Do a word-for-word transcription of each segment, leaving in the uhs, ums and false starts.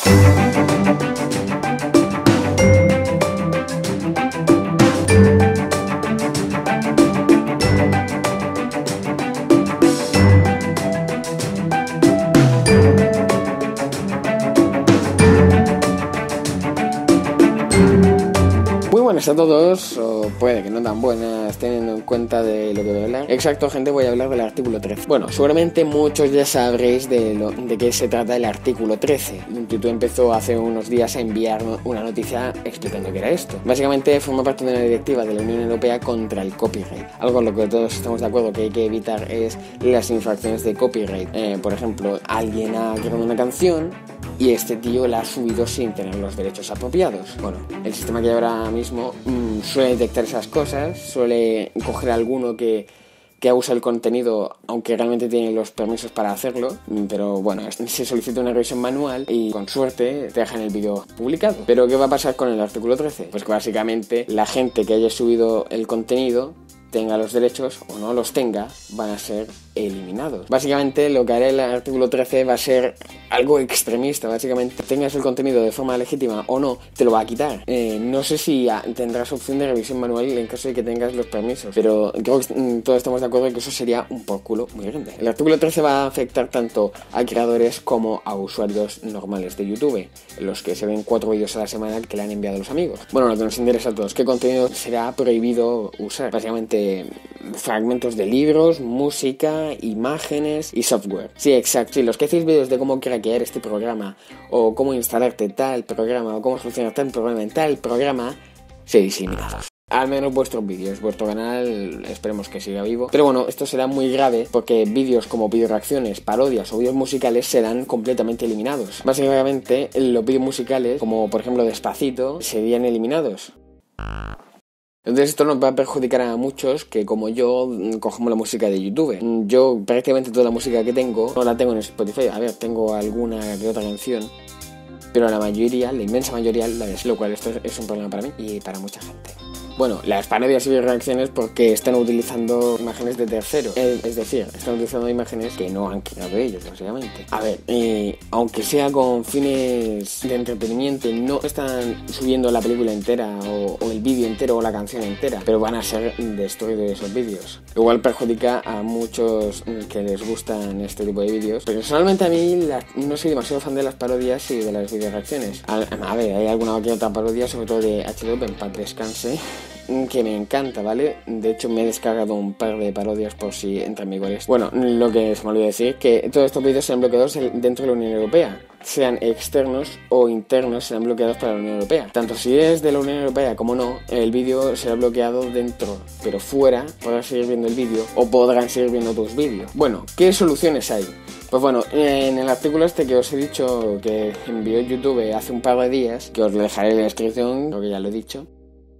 Buenas a todos, o puede que no tan buenas teniendo en cuenta de lo que voy a hablar. Exacto, gente, voy a hablar del artículo trece. Bueno, seguramente muchos ya sabréis de, lo, de qué se trata el artículo trece. YouTube empezó hace unos días a enviar una noticia explicando qué era esto. Básicamente forma parte de una directiva de la Unión Europea contra el copyright. Algo en lo que todos estamos de acuerdo que hay que evitar es las infracciones de copyright. Eh, por ejemplo, alguien ha creado una canción y este tío la ha subido sin tener los derechos apropiados. Bueno, el sistema que hay ahora mismo mmm, suele detectar esas cosas, suele coger a alguno que, que usa el contenido, aunque realmente tiene los permisos para hacerlo, pero bueno, se solicita una revisión manual y con suerte te dejan el vídeo publicado. Pero ¿qué va a pasar con el artículo trece? Pues que básicamente la gente que haya subido el contenido, tenga los derechos o no los tenga, van a ser eliminados. Básicamente lo que hará el artículo trece va a ser algo extremista. Básicamente, tengas el contenido de forma legítima o no, te lo va a quitar. Eh, no sé si tendrás opción de revisión manual en caso de que tengas los permisos, pero creo que todos estamos de acuerdo en que eso sería un por culo muy grande. El artículo trece va a afectar tanto a creadores como a usuarios normales de YouTube, los que se ven cuatro vídeos a la semana que le han enviado los amigos. Bueno, lo que nos interesa a todos, ¿qué contenido será prohibido usar? Básicamente fragmentos de libros, música, imágenes y software. Sí, exacto. Si los que hacéis vídeos de cómo craquear este programa, o cómo instalarte tal programa, o cómo solucionar tal problema en tal programa, seréis eliminados. Al menos vuestros vídeos, vuestro canal esperemos que siga vivo. Pero bueno, esto será muy grave porque vídeos como video reacciones, parodias o vídeos musicales serán completamente eliminados. Básicamente los vídeos musicales, como por ejemplo Despacito, serían eliminados. Entonces esto nos va a perjudicar a muchos que, como yo, cogemos la música de YouTube. Yo prácticamente toda la música que tengo no la tengo en Spotify. A ver, tengo alguna que otra canción, pero la mayoría, la inmensa mayoría, la des, lo cual esto es un problema para mí y para mucha gente. Bueno, las parodias y reacciones porque están utilizando imágenes de terceros. Es decir, están utilizando imágenes que no han creado ellos, básicamente. A ver, eh, aunque sea con fines de entretenimiento, no están subiendo la película entera o, o el vídeo entero o la canción entera, pero van a ser destruidos esos vídeos. Igual perjudica a muchos que les gustan este tipo de vídeos. Pero personalmente a mí la, no soy demasiado fan de las parodias y de las video reacciones. A, a ver, hay alguna que otra parodia, sobre todo de H dos O, en paz descanse, que me encanta, ¿vale? De hecho me he descargado un par de parodias por si entra en vigor esto. Bueno, lo que se me olvidó decir, que todos estos vídeos serán bloqueados dentro de la Unión Europea. Sean externos o internos, serán bloqueados para la Unión Europea. Tanto si es de la Unión Europea como no, el vídeo será bloqueado dentro, pero fuera podrás seguir viendo el vídeo o podrán seguir viendo tus vídeos. Bueno, ¿qué soluciones hay? Pues bueno, en el artículo este que os he dicho que envió YouTube hace un par de días, que os lo dejaré en la descripción, creo que ya lo he dicho,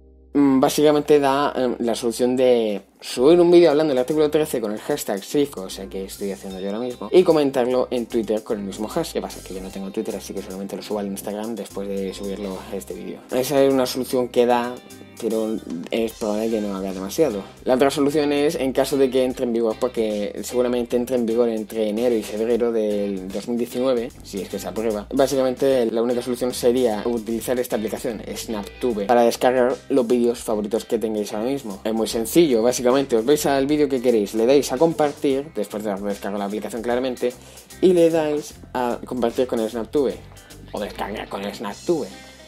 básicamente da eh, la solución de subir un vídeo hablando del artículo trece con el hashtag Shift, o sea que estoy haciendo yo ahora mismo, y comentarlo en Twitter con el mismo hashtag. ¿Qué pasa? Que yo no tengo Twitter, así que solamente lo subo al Instagram después de subirlo a este vídeo. Esa es una solución que da, pero es probable que no haga demasiado. La otra solución es en caso de que entre en vigor, porque seguramente entre en vigor entre enero y febrero del dos mil diecinueve, si es que se aprueba. Básicamente la única solución sería utilizar esta aplicación, SnapTube, para descargar los vídeos favoritos que tengáis ahora mismo. Es muy sencillo, básicamente os vais al vídeo que queréis, le dais a compartir, después de descargar la aplicación claramente, y le dais a compartir con el SnapTube, o descargar con el SnapTube.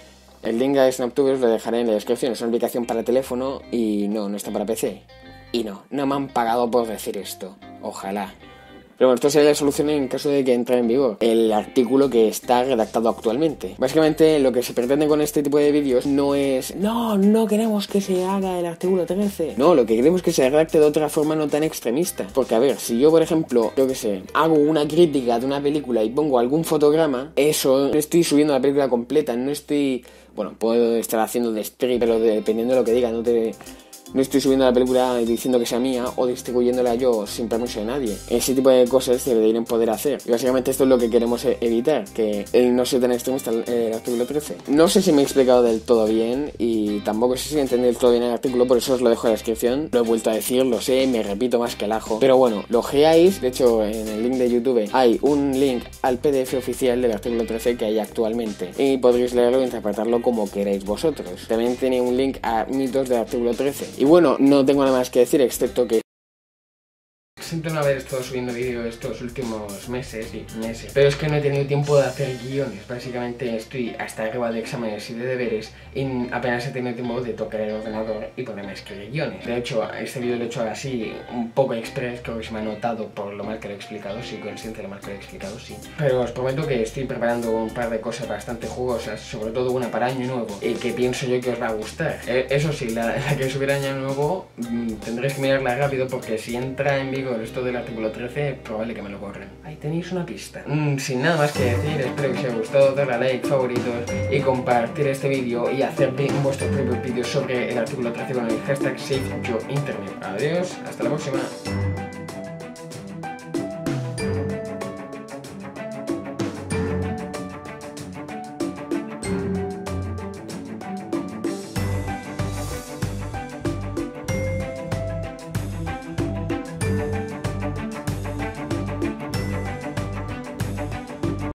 El link a SnapTube os lo dejaré en la descripción. Es una aplicación para teléfono y no, no está para P C. Y no, no me han pagado por decir esto. Ojalá. Pero bueno, esto sería la solución en caso de que entre en vigor el artículo que está redactado actualmente. Básicamente lo que se pretende con este tipo de vídeos no es no, no queremos que se haga el artículo trece. No, lo que queremos es que se redacte de otra forma no tan extremista. Porque a ver, si yo por ejemplo, yo que sé, hago una crítica de una película y pongo algún fotograma, eso no estoy subiendo la película completa, no estoy... Bueno, puedo estar haciendo de strip, pero dependiendo de lo que diga, no te... no estoy subiendo la película diciendo que sea mía o distribuyéndola yo sin permiso de nadie. Ese tipo de cosas se deberían poder hacer. Y básicamente esto es lo que queremos evitar, que él no sea tan extremista el artículo trece. No sé si me he explicado del todo bien y tampoco sé si he entendido del todo bien el artículo, por eso os lo dejo en la descripción. Lo he vuelto a decir, lo sé, me repito más que el ajo. Pero bueno, lo ojeáis. De hecho, en el link de YouTube hay un link al P D F oficial del artículo trece que hay actualmente y podréis leerlo e interpretarlo como queráis vosotros. También tiene un link a mitos del artículo trece. Y bueno, no tengo nada más que decir excepto que siento no haber estado subiendo vídeos estos últimos meses y meses, pero es que no he tenido tiempo de hacer guiones. Básicamente estoy hasta arriba de exámenes y de deberes y apenas he tenido tiempo de tocar el ordenador y ponerme a escribir guiones. De hecho, este vídeo lo he hecho así, un poco express, creo que se me ha notado por lo mal que lo he explicado, soy consciente de lo mal que lo he explicado, sí. Pero os prometo que estoy preparando un par de cosas bastante jugosas, sobre todo una para Año Nuevo, y que pienso yo que os va a gustar. Eh, eso sí, la, la que subirá Año Nuevo mmm, tendréis que mirarla rápido porque si entra en vigor esto del artículo trece, probable que me lo borren. Ahí tenéis una pista. Mm, sin nada más que decir, espero que os haya gustado, darle a like, favoritos y compartir este vídeo y hacer vuestros propios vídeos sobre el artículo trece con el hashtag SaveYourInternet. Adiós, hasta la próxima.